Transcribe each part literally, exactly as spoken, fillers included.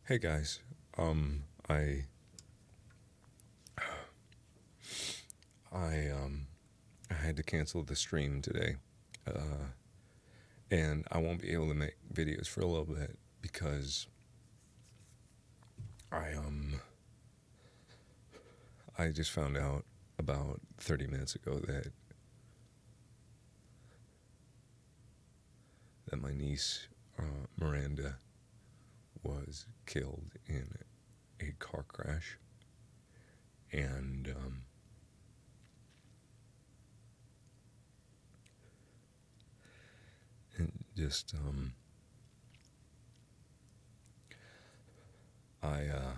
Hey guys, um, I, I, um, I had to cancel the stream today, uh, and I won't be able to make videos for a little bit because I, um, I just found out about thirty minutes ago that that my niece, uh, Miranda, was killed in a car crash, and um, and just um, I uh,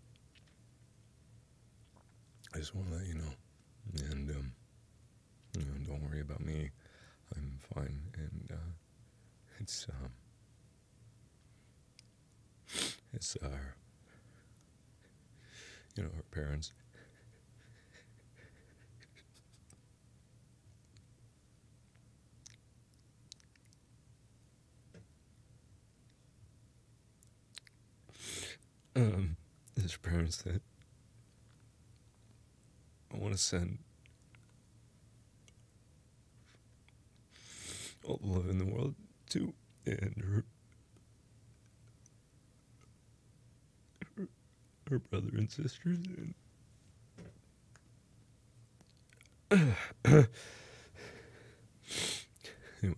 I just want to let you know, and um, you know, don't worry about me. I'm fine, and uh, it's um, it's uh, you know, her parents. Um, his parents that I want to send all the love in the world to, and her her, her brother and sisters, and anyway,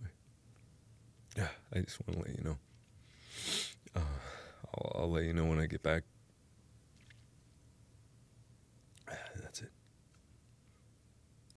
yeah, I just want to let you know. Uh, I'll, I'll let you know when I get back